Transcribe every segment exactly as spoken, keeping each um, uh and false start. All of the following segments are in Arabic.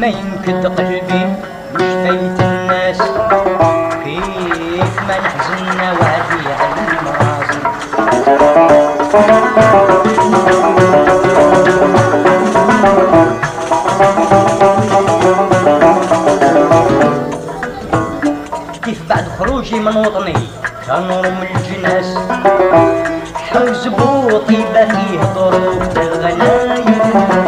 ما ينكد قلبي مش فايت الناس كيف ما نحزننا وعدي على المراسي. كيف بعد خروجي من وطني كنور من الجناس حزبو طيبة فيه ظروف الغنايم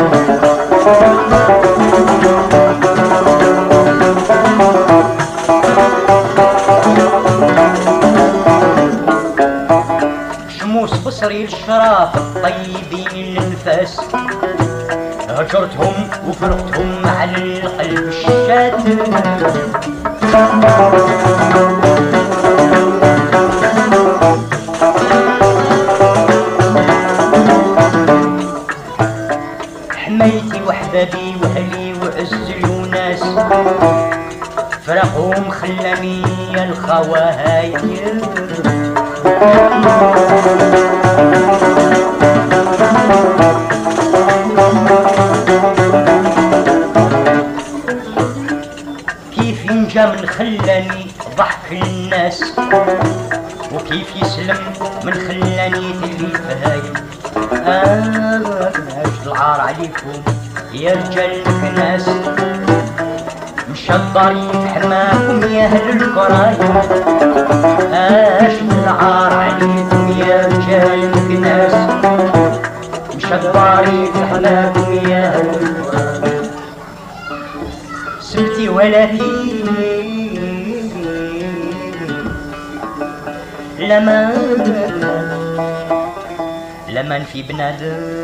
شموس بصري الشراف الطيبين النفاس هجرتهم وفرقتهم على القلب الشات حمايتي وحبابي واهلي وعز الوناس فرقهم خلاني الخواهاير كيف ينجى من خلاني ضحك الناس وكيف يسلم من خلاني تلفايم. آه العار عليكم يا رجال الكناس مشى الضريف حماكم يا اهل الكرايم. اش العار عليكم يا رجال الكناس مشى الضريف حماكم يا اهل الكرايم. سبتي ولكن لما لمن في بنادم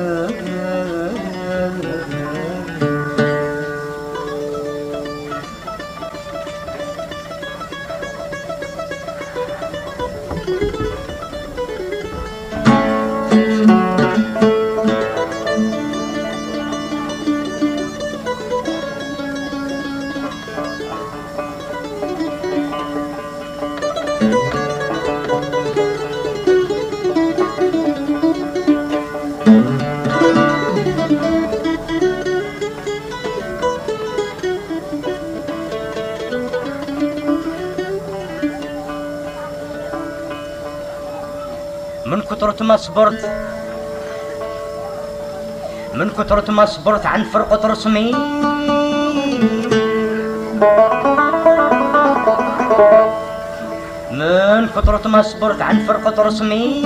من كثرة ما صبرت من كثرة ما صبرت عن فرقة رسمي من كثرة ما صبرت عن فرقة رسمي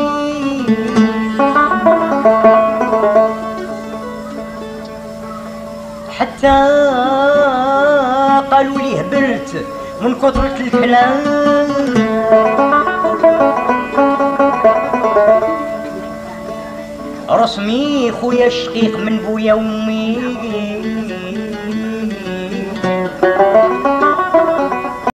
حتى قالوا لي هبلت من كثرة الكلام. رسمي خويا الشقيق من بويا وامي